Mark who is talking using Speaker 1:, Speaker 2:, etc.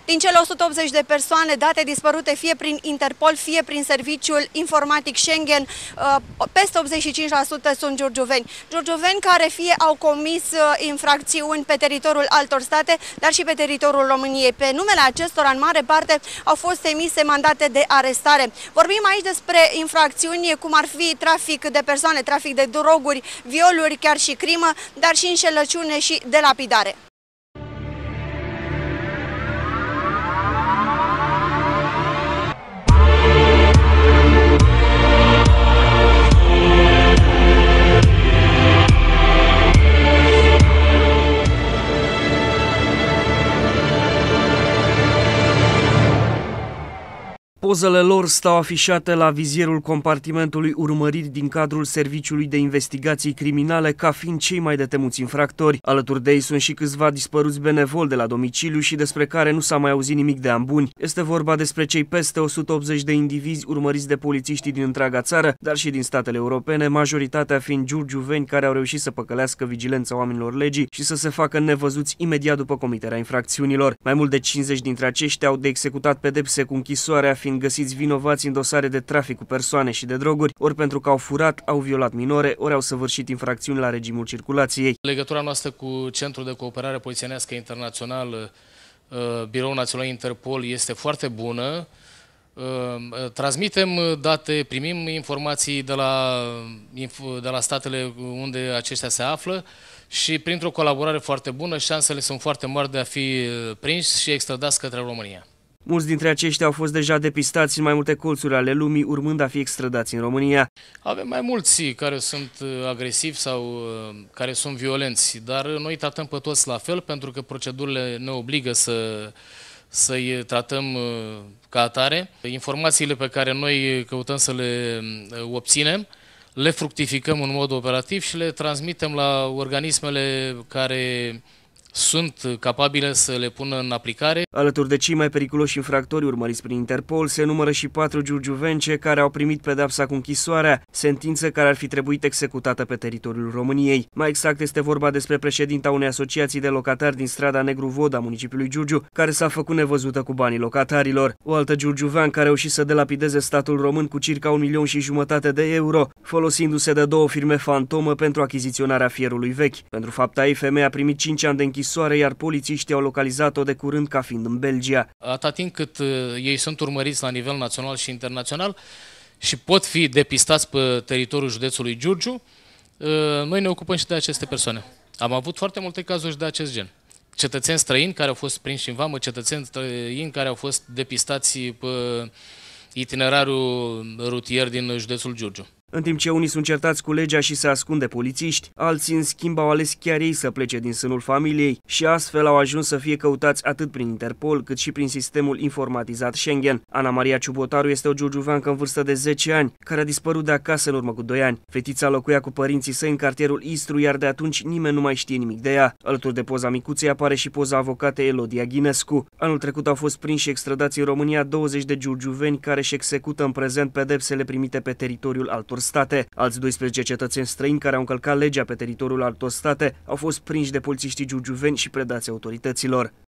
Speaker 1: Din cele 180 de persoane date dispărute fie prin Interpol, fie prin serviciul informatic Schengen, peste 85% sunt giurgiuveni. Giurgiuveni care fie au comis infracțiuni pe teritoriul altor state, dar și pe teritoriul României. Pe numele acestora, în mare parte, au fost emise mandate de arestare. Vorbim aici despre infracțiuni cum ar fi trafic de persoane, trafic de droguri, violuri, chiar și crimă, dar și înșelăciune și delapidare.
Speaker 2: Pozele lor stau afișate la vizierul compartimentului urmărit din cadrul Serviciului de Investigații Criminale ca fiind cei mai de temuți infractori. Alături de ei sunt și câțiva dispăruți benevoli de la domiciliu și despre care nu s-a mai auzit nimic de ani buni. Este vorba despre cei peste 180 de indivizi urmăriți de polițiștii din întreaga țară, dar și din statele europene, majoritatea fiind giurgiuveni care au reușit să păcălească vigilența oamenilor legii și să se facă nevăzuți imediat după comiterea infracțiunilor. Mai mult de 50 dintre aceștia au de executat pedepse cu închisoarea, fiind găsiți vinovați în dosare de trafic cu persoane și de droguri, ori pentru că au furat, au violat minore, ori au săvârșit infracțiuni la regimul circulației.
Speaker 3: Legătura noastră cu Centrul de Cooperare Polițienească Internațional, Biroul Național Interpol, este foarte bună. Transmitem date, primim informații de la statele unde aceștia se află și printr-o colaborare foarte bună, șansele sunt foarte mari de a fi prinși și extradați către România.
Speaker 2: Mulți dintre aceștia au fost deja depistați în mai multe colțuri ale lumii, urmând a fi extradați în România.
Speaker 3: Avem mai mulți care sunt agresivi sau care sunt violenți, dar noi tratăm pe toți la fel, pentru că procedurile ne obligă să-i tratăm ca atare. Informațiile pe care noi căutăm să le obținem, le fructificăm în mod operativ și le transmitem la organismele care sunt capabile să le pună în aplicare.
Speaker 2: Alături de cei mai periculoși infractori urmăriți prin Interpol se numără și 4 giurgiuvence care au primit pedepsa cu închisoarea, sentință care ar fi trebuit executată pe teritoriul României. Mai exact este vorba despre președinta unei asociații de locatari din strada Negru Voda, municipiului Giurgiu, care s-a făcut nevăzută cu banii locatarilor. O altă giurgiuvean care a reușit să delapideze statul român cu circa 1,5 milion de euro, folosindu-se de 2 firme fantomă pentru achiziționarea fierului vechi. Pentru fapta ei, femeia a primit 5 ani de închisoare, iar polițiștii au localizat-o de curând ca fiind în Belgia.
Speaker 3: Atâta timp cât ei sunt urmăriți la nivel național și internațional și pot fi depistați pe teritoriul județului Giurgiu, noi ne ocupăm și de aceste persoane. Am avut foarte multe cazuri de acest gen. Cetățeni străini care au fost prinși în vamă, cetățeni străini care au fost depistați pe itinerariul rutier din județul Giurgiu.
Speaker 2: În timp ce unii sunt certați cu legea și se ascund de polițiști, alții, în schimb, au ales chiar ei să plece din sânul familiei și astfel au ajuns să fie căutați atât prin Interpol, cât și prin sistemul informatizat Schengen. Ana Maria Ciubotaru este o giurgiuveancă în vârstă de 10 ani, care a dispărut de acasă în urmă cu 2 ani. Fetița locuia cu părinții săi în cartierul Istru, iar de atunci nimeni nu mai știe nimic de ea. Alături de poza micuței apare și poza avocatei Elodia Ghinescu. Anul trecut au fost prinși și extradați în România 20 de giurgiuveni care își execută în prezent pedepsele primite pe teritoriul altor state. Alți 12 cetățeni străini care au încălcat legea pe teritoriul altor state au fost prinși de polițiștii giurgiuveni și predați autorităților.